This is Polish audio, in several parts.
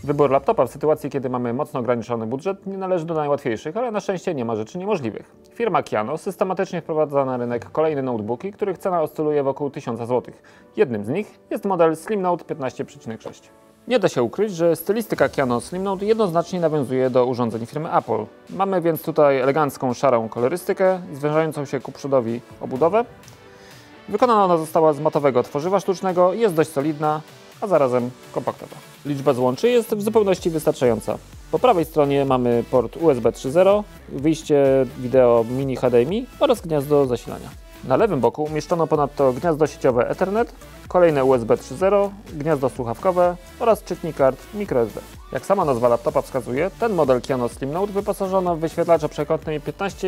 Wybór laptopa w sytuacji, kiedy mamy mocno ograniczony budżet, nie należy do najłatwiejszych, ale na szczęście nie ma rzeczy niemożliwych. Firma Kiono systematycznie wprowadza na rynek kolejne notebooki, których cena oscyluje wokół 1000 zł. Jednym z nich jest model Slim Note 15,6. Nie da się ukryć, że stylistyka Kiono Slim Note jednoznacznie nawiązuje do urządzeń firmy Apple. Mamy więc tutaj elegancką, szarą kolorystykę, zwężającą się ku przodowi obudowę. Wykonana ona została z matowego tworzywa sztucznego i jest dość solidna, a zarazem kompaktowa. Liczba złączy jest w zupełności wystarczająca. Po prawej stronie mamy port USB 3.0, wyjście wideo mini HDMI oraz gniazdo zasilania. Na lewym boku umieszczono ponadto gniazdo sieciowe Ethernet, kolejne USB 3.0, gniazdo słuchawkowe oraz czytnik kart microSD. Jak sama nazwa laptopa wskazuje, ten model Kiono Slim Note wyposażono w wyświetlacz przekątnej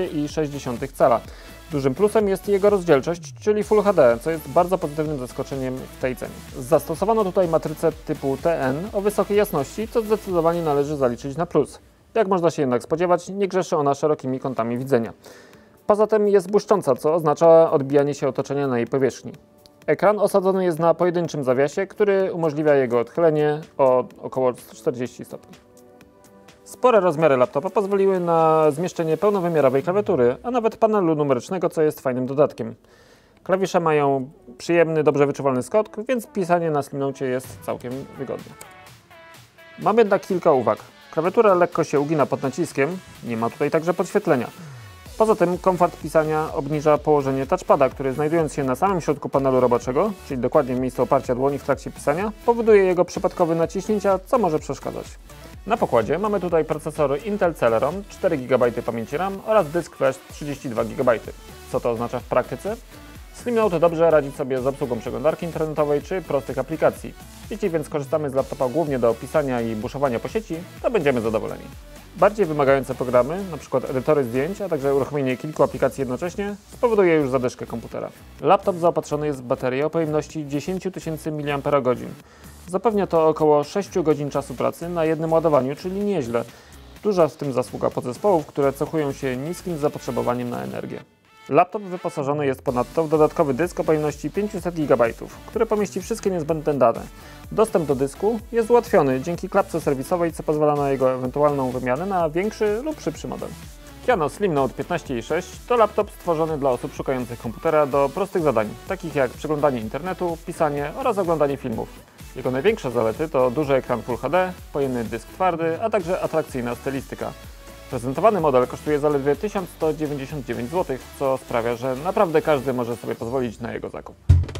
15,6 cala. Dużym plusem jest jego rozdzielczość, czyli Full HD, co jest bardzo pozytywnym zaskoczeniem w tej cenie. Zastosowano tutaj matrycę typu TN o wysokiej jasności, co zdecydowanie należy zaliczyć na plus. Jak można się jednak spodziewać, nie grzeszy ona szerokimi kątami widzenia. Poza tym jest błyszcząca, co oznacza odbijanie się otoczenia na jej powierzchni. Ekran osadzony jest na pojedynczym zawiasie, który umożliwia jego odchylenie o około 40 stopni. Spore rozmiary laptopa pozwoliły na zmieszczenie pełnowymiarowej klawiatury, a nawet panelu numerycznego, co jest fajnym dodatkiem. Klawisze mają przyjemny, dobrze wyczuwalny skok, więc pisanie na Slim Note jest całkiem wygodne. Mam jednak kilka uwag. Klawiatura lekko się ugina pod naciskiem, nie ma tutaj także podświetlenia. Poza tym komfort pisania obniża położenie touchpada, który znajdując się na samym środku panelu roboczego, czyli dokładnie w miejscu oparcia dłoni w trakcie pisania, powoduje jego przypadkowe naciśnięcia, co może przeszkadzać. Na pokładzie mamy tutaj procesor Intel Celeron, 4 GB pamięci RAM oraz dysk flash 32 GB. Co to oznacza w praktyce? Slim Note dobrze radzi sobie z obsługą przeglądarki internetowej czy prostych aplikacji. Jeśli więc korzystamy z laptopa głównie do pisania i buszowania po sieci, to będziemy zadowoleni. Bardziej wymagające programy, np. edytory zdjęć, a także uruchomienie kilku aplikacji jednocześnie, spowoduje już zadyszkę komputera. Laptop zaopatrzony jest w baterię o pojemności 10 000 mAh. Zapewnia to około 6 godzin czasu pracy na jednym ładowaniu, czyli nieźle. Duża w tym zasługa podzespołów, które cechują się niskim zapotrzebowaniem na energię. Laptop wyposażony jest ponadto w dodatkowy dysk o pojemności 500 GB, który pomieści wszystkie niezbędne dane. Dostęp do dysku jest ułatwiony dzięki klapce serwisowej, co pozwala na jego ewentualną wymianę na większy lub szybszy model. Kiono Slim Note 15,6 to laptop stworzony dla osób szukających komputera do prostych zadań, takich jak przeglądanie internetu, pisanie oraz oglądanie filmów. Jego największe zalety to duży ekran Full HD, pojemny dysk twardy, a także atrakcyjna stylistyka. Prezentowany model kosztuje zaledwie 1199 zł, co sprawia, że naprawdę każdy może sobie pozwolić na jego zakup.